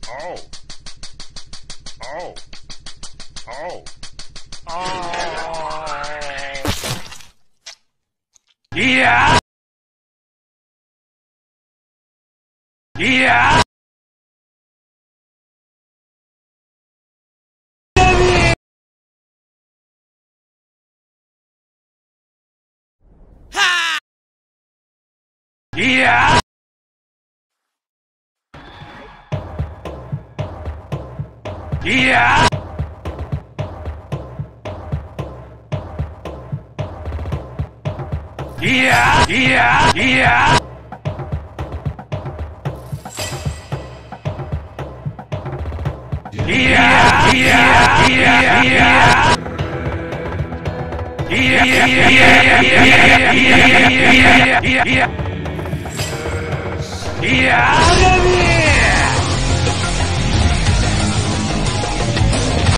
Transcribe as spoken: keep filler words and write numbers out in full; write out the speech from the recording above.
Oh. Oh. Oh. Oh. Yeah. Yeah. Ha! Yeah. Yeah. Yeah, yeah, yeah. Yeah, yeah, yeah, yeah. Yeah, yeah, yeah, yeah, yeah, yeah, yeah. Yeah.